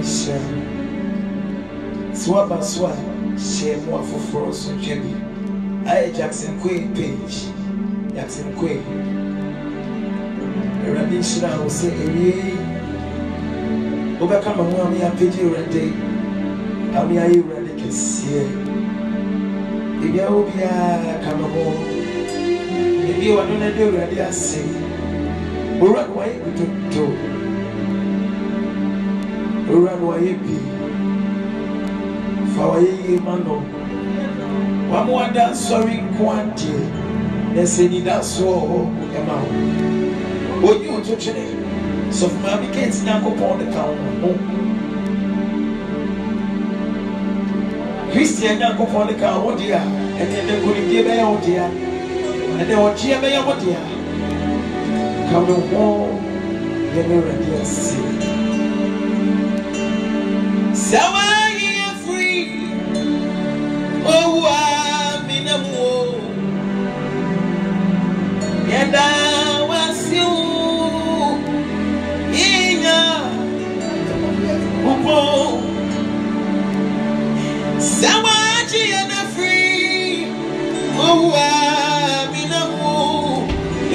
Swaba Swa, share more for us on Jenny. I Jackson Queen page. Jackson Queen. Rabbi Shira will say, overcome a woman, I pity you a day. I'll be a radicus here. If you will be a come home, if you are not a do ready, I say, run away with the door. Run away, be. For a man, one more dance, sorry, quantity. Let's say, that's so amount. What you to today? So, my kids now go upon the town. Christian now go upon the car, oh dear, and then they couldn't give a oh dear, and they were cheer by oh dear. Come home, let me ready see. So I am free. Oh, I'm in a war. And I was you in a home. So I am free. Oh, I'm in a war.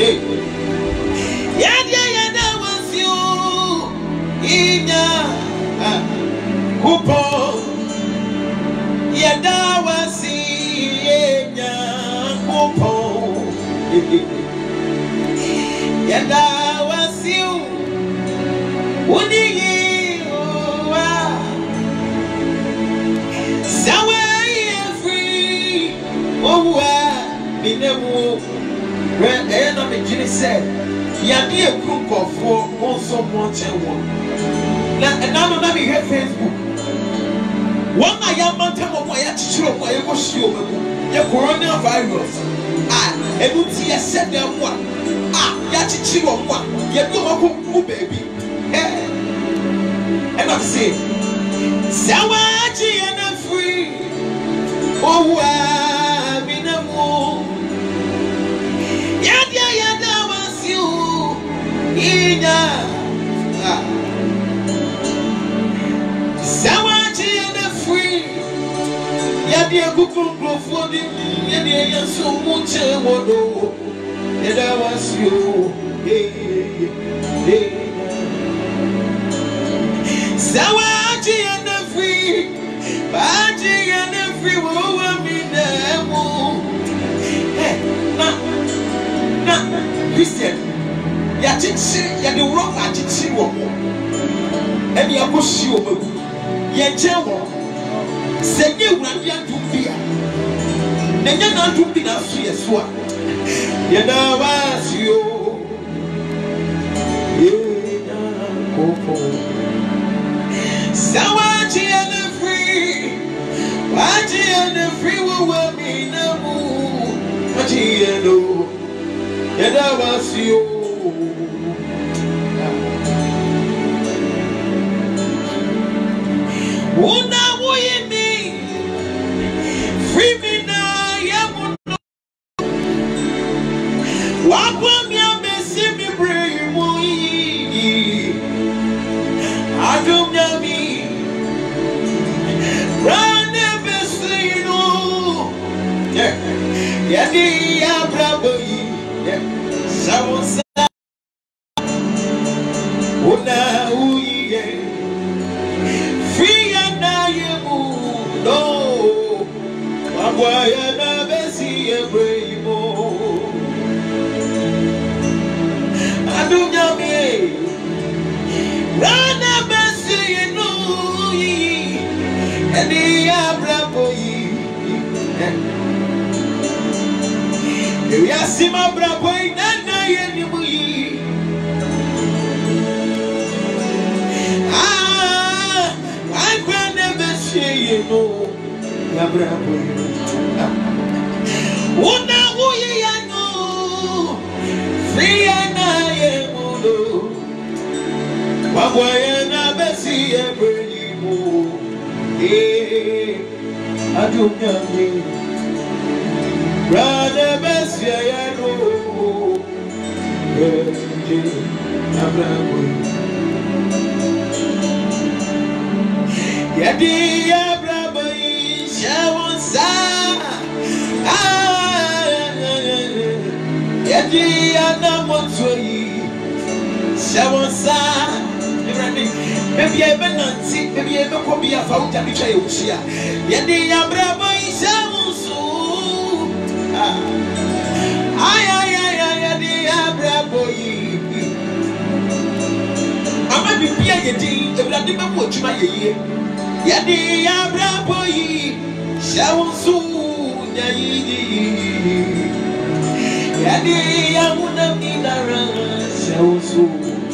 Yeah, I was you in a Kupo, yada wasi yenya kupo, yada wasi uni wa, sawa free, owa minemu. When Ena McKinney said, "Yadi a group of four also want Now, and now let me hear Facebook. One I am not telling my children, my emotion, your coronavirus. And you see a set them one. Yachi one. You know, baby. And I'm saying, Sawaji and I'm free. Oh, I'm in a moon. Yada was you. Sawaji and the free. Yadia Google for the Yadia so much. And I was you. Sawaji and the free. Baji and the free. Oh, I'm in the moon. Nah, Christian. Yachi, ya the wrong attitude. And you are sure. Yenjewo senye uradi atumbia nenye na atumbi na asu yesua yeda wasio yeda kopo sawaji and free waji and free wo mi na mu waji endo yeda wasio Una woye me, free me now, yamuno. Wapam ya mesi mi brave moi. Adum ya mi, rane mesi no. Yadi ya bravo yi, samosa. Una uye. Why na besi ebrimo adunya me rana besi no yi eni abrabo yi you yasima brabo yi na ye ni mu yi I can never say no Abraham. Una uye ya no, free na ye mudo. Wabwaye na besi ebrimo. Adunya me, brother besi ya no. Abraham. Yadi Anamotui, Shawansa, maybe I Nancy, maybe I will be a fountain which I will share. Yadi Abrabo Shamusu. Yadi Abrabo. I might be Piagati, the Vladimir Muchma. Yadi Abrabo Shamusu. Yadi Yamuna Minara Shamusu.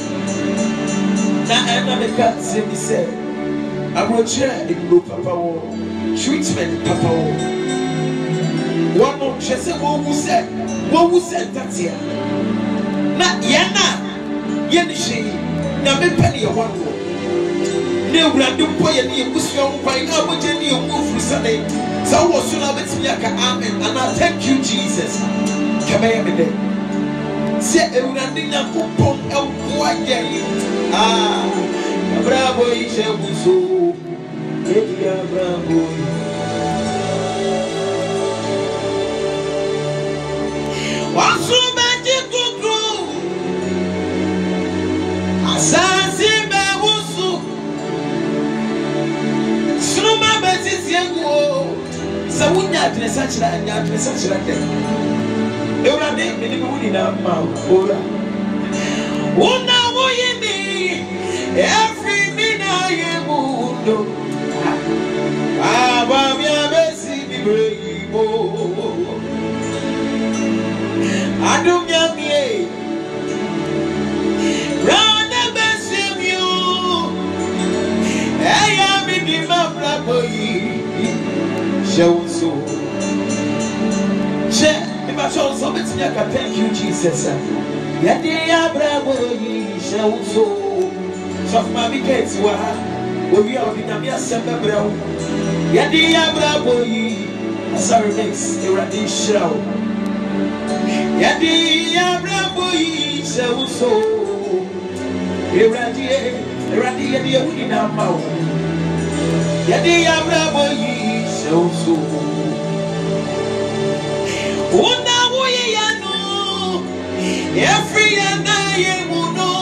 Na anameka semi se abrochira ego papa wo treatment papa wo wono chese wo wuse tatia na yana yeni shi na mepani ye wono ne wurade mpo ye ne ebusu yo kwan na aboje ne emufuru sane sa wo so na betimi aka amen and I thank you Jesus kemeye me de se ewurade nyakopon ewo agye bravo Ishabuso, Edia Bravo. Wasu magic to grow. Assassin Bewusu. Suma Bessis Yango. Sawunya Tresachra and Yatresachra. Eura name in the moon in Ora. Una every minute mundo Baba mia besi mi brebo Adum ya mie Rana besi miu Eya mi di mabra boyi Shawusu She Ima shawusu beti nyaka thank you Jesus Yadi ya brabo yi Shawusu of my wickets were we are in a mere sember brow. Yadi Abraboy, sorry, next, Eradi Shrow. Yadi Abraboy, so Eradi in our mouth. Yadi Abraboy, so Una Woyano, every and I will know.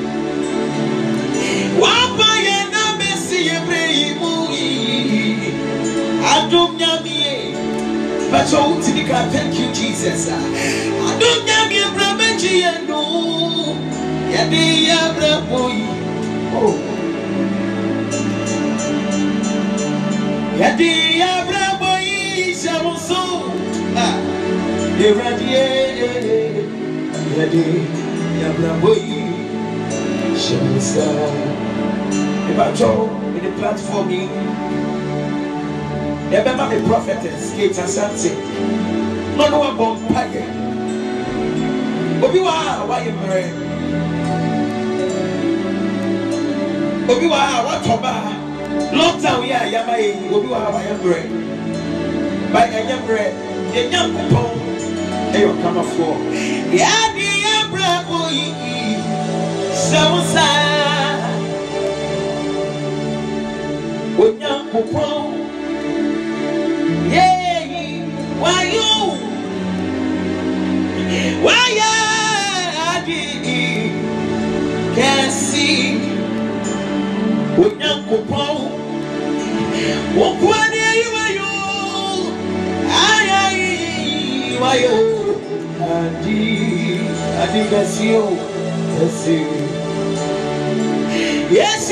Wapaya na besi Ibrahimu Adum nyamie Bacho utika thank you Jesus Adum nyamie Brameji yenu Yadi Abraboy Yadi Abraboy Shamuso Yadi Abraboy Shamusa Bacho in the platform in the Bema prophetess Kate and Santi. No one bomb pie. Obiwa, why you married? Obiwa, what Toba? Long time we are Yamai, Obiwa, why you married? By a young bread, a young pong, they will come for. Yadi Abraboy, Samusa. Yeah, why you? Why I can't see? When young coupon, what are you? Why you? I think I see you. Yes,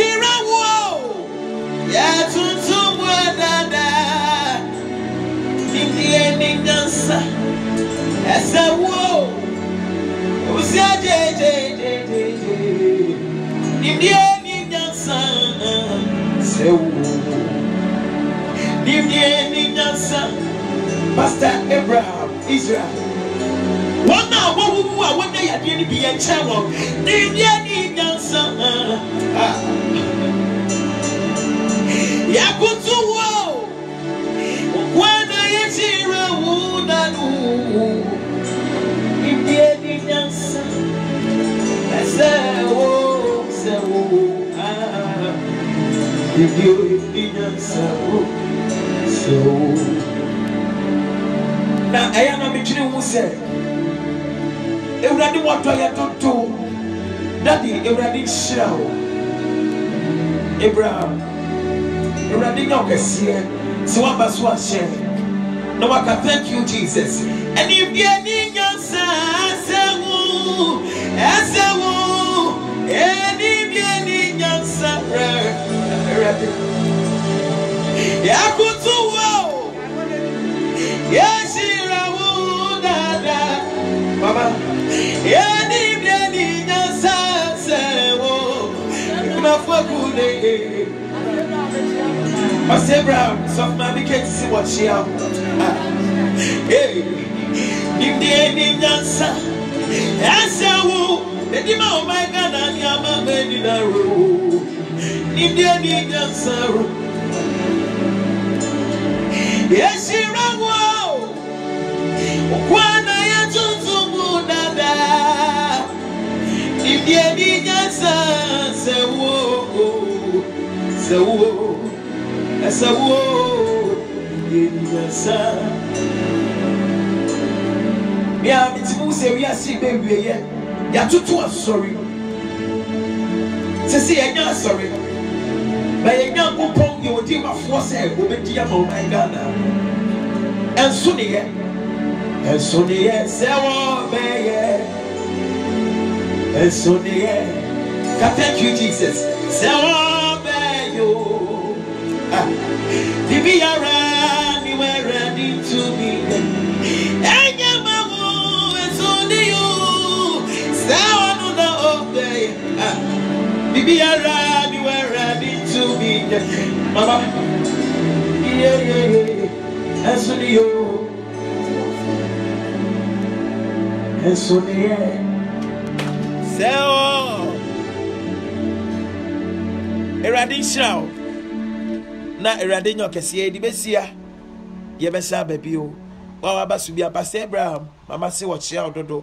ya tuntum wadada Nimdie ni nyansa Esa wo Usia je Nimdie ni nyansa Sewu Nimdie ni nyansa Pastor Abraham Israel Wana wawu wanda ya dini biya chewo Nimdie ni nyansa Yakutuwo Wana yechira unanu Imdieni nyansa Sewo Imdieni nyansa Sewo Na ayana michini umuse Ewurade wato ya toto. Daddy, Ewurade show. Abraham. Ewurade nyokese. So what baso ashe. No I can thank you Jesus. And if you need your asawu, and if you need your Yakutuwo, Yashirawu, Dada, Mama, Yani Biani, Nasasewo, Mafuakune, Pastor Brown, some man can't see what she has. Hey, Indian Nansa, Asawu, the Dima, oh my God, and Yama Medinaru, Indian Nansa. Yes, she ran wow. Kwana ya tuntumu dada. Ibye dinyasa sewo. Sewo. Dinyasa. Ya mitimu se we asi baby ye. Ya tutu sorry. Sisi ya sorry. But you can't go pong you would give a force and go to your home and Ghana. And soon again, Sewa Baye, and soon again. Thank you, Jesus. Sewa Bayo. Be around, you were ready to be. And your mama is only you. Sewa no day. Be around, you were ready to be. Mama, yeah. And soon you. And soon yeah. So, Eradin Shao. Na Eradin Yokesi, the Bessia. Yebesa baby. Well, Abbas will be a Pastor Abraham. Mama say what she out do.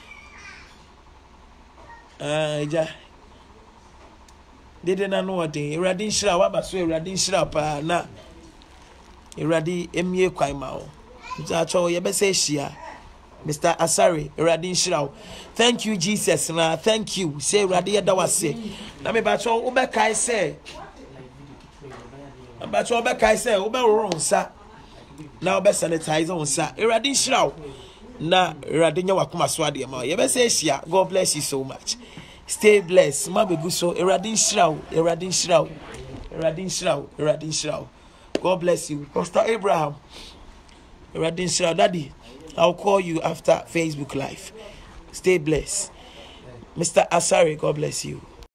Ja. They didn't know what thing. Eradin Shao, Abbas, Eradin Shao, pa na. Eradi Emie Kwaimao. Zacho Yebese Shia. Mr. Asari, Eradin Shao. Thank you, Jesus. Na thank you. Say Radia Dawase. Na me bacho Ubekai say. Bacho Ubekai say, Ube wrong, sir. Now be sanitize on sir. Eradin Shao. Na Radinya Wakuma Swadi Ama. Yebese Shia. God bless you so much. Stay blessed. Mabeguso. Eradin Shao. Eradin Shao. Eradin Shao. Eradin Shao. God bless you. Pastor Abraham. Eradin Shao. Daddy, I'll call you after Facebook Live. Stay blessed. Mr. Asari, God bless you.